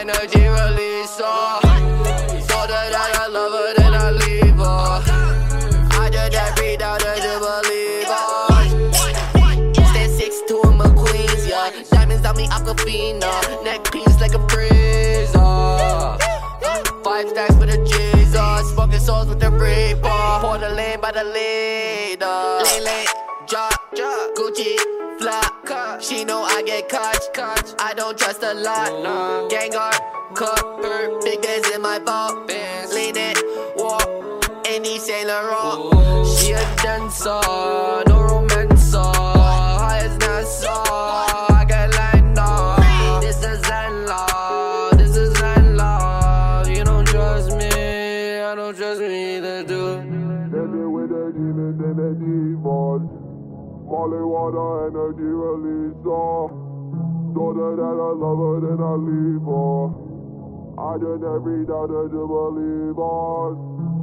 energy releaser. Told her that I love her, then I leave her. I did every doubt to believe her. Stand 6'2" in my queens, yeah. Diamonds on me, Aquafina. Neck piece like a freezer. 5 stacks for the Jesus. Smoking souls with the reaper. Pour the lane by the leader. Lane, drop, Gucci, flop. She know I get caught. I don't trust a lot. Gang guard, cup, big days in my vault. Lean it, walk, any Saint Laurent. She a dancer, no romancer. High as NASA, I get lined up. This is Zen love, this is Zen love. You don't trust me, I don't trust me either, dude. Dancing with the demons and the demons. Molly water, energy releaser. Told her that I love her, then I leave her. I did every doubt to believe her.